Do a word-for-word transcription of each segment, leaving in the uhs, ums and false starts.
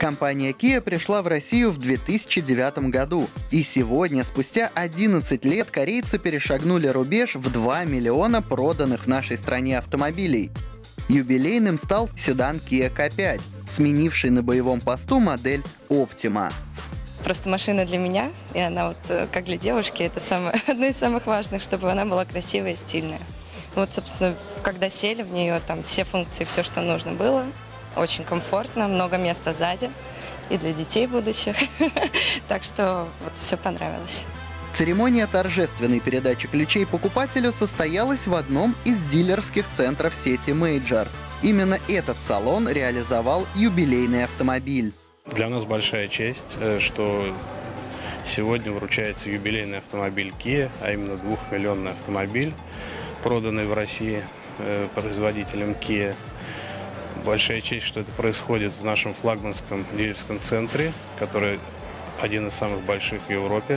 Компания Kia пришла в Россию в две тысячи девятом году. И сегодня, спустя одиннадцать лет, корейцы перешагнули рубеж в два миллиона проданных в нашей стране автомобилей. Юбилейным стал седан Kia кей пять, сменивший на боевом посту модель Optima. Просто машина для меня, и она вот как для девушки, это самое, одно из самых важных, чтобы она была красивая и стильная. Вот, собственно, когда сели в нее, там все функции, все, что нужно было. Очень комфортно, много места сзади и для детей будущих. Так что вот все понравилось. Церемония торжественной передачи ключей покупателю состоялась в одном из дилерских центров сети Major. Именно этот салон реализовал юбилейный автомобиль. Для нас большая честь, что сегодня вручается юбилейный автомобиль Kia, а именно двухмиллионный автомобиль, проданный в России производителем Kia. Большая честь, что это происходит в нашем флагманском дилерском центре, который один из самых больших в Европе.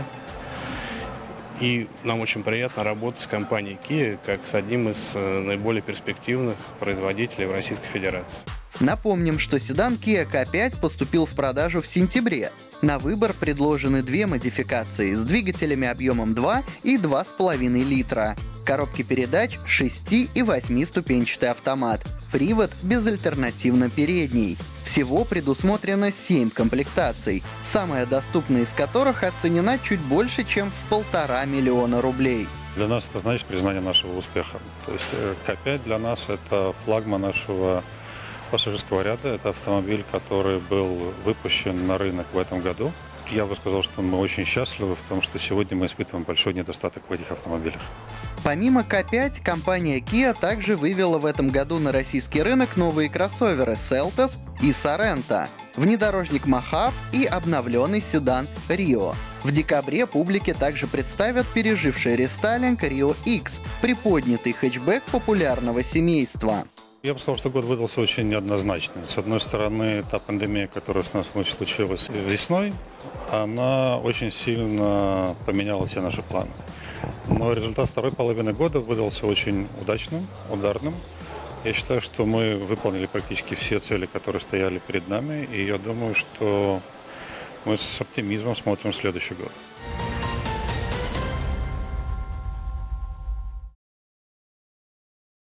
И нам очень приятно работать с компанией Kia, как с одним из наиболее перспективных производителей в Российской Федерации. Напомним, что седан Kia кей пять поступил в продажу в сентябре. На выбор предложены две модификации с двигателями объемом два и два с половиной литра. Коробки передач шести- и восьмиступенчатый автомат. Привод безальтернативно передний. Всего предусмотрено семь комплектаций, самая доступная из которых оценена чуть больше, чем в полтора миллиона рублей. Для нас это значит признание нашего успеха. То есть кей пять для нас это флагман нашего пассажирского ряда. Это автомобиль, который был выпущен на рынок в этом году. Я бы сказал, что мы очень счастливы в том, что сегодня мы испытываем большой недостаток в этих автомобилях. Помимо кей пять, компания Kia также вывела в этом году на российский рынок новые кроссоверы Seltos и Sorento, внедорожник Mojave и обновленный седан Rio. В декабре публике также представят переживший рестайлинг Rio X, приподнятый хэтчбэк популярного семейства. Я бы сказал, что год выдался очень неоднозначный. С одной стороны, та пандемия, которая с нас случилась весной, она очень сильно поменяла все наши планы. Но результат второй половины года выдался очень удачным, ударным. Я считаю, что мы выполнили практически все цели, которые стояли перед нами, и я думаю, что мы с оптимизмом смотрим в следующий год.